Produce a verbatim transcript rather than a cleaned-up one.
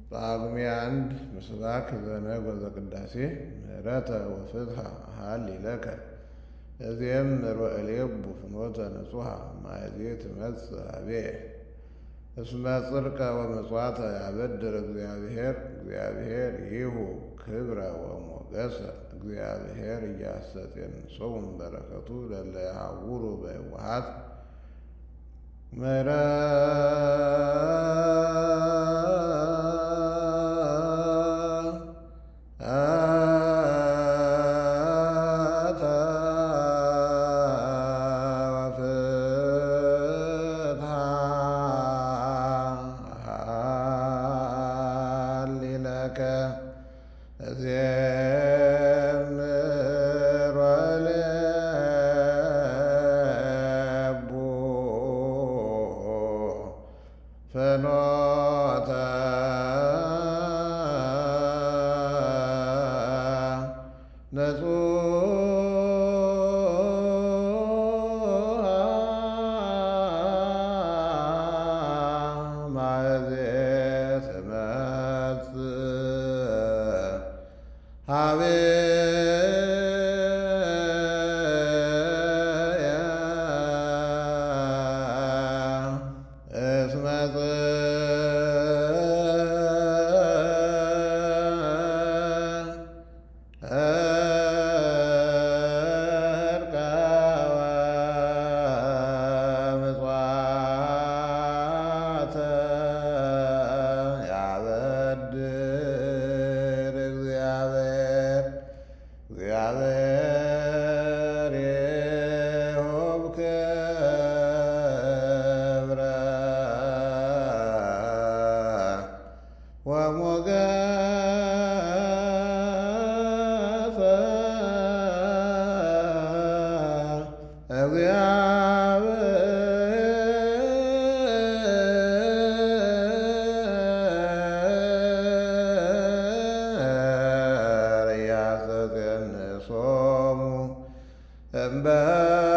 ጳጉሜ አንድ ምስባክ ዘነግ ወዘቅዳሴ ምህረተ ወፍትሐ ሀሊለከ እዜምር ወእሌቡ ፍኖተ ንጹሐ ማእዜ ትመጽእ ኀቤየ እስመ ጽድቀ ወምጽዋተ ያበድር እግዚአብሔር እግዚአብሔር ይሁ ክብረ ወሞገሰ እግዚአብሔር ኢያስተጤንሶሙ በረከቱ ለእለ ይሐውሩ በየዋሃት እዜምር ወእሌቡ ፍኖተ ንጹሐ ማእዜ ትመጽእ ኀቤየ እስመ ጽድቀ ወምጽዋተ ያበድር እግዚአብሔር እግዚአብሔር ይሁብ ክብረ ወሞገሰ እግዚአብሔር ኢያስተጤንሶሙ እምበ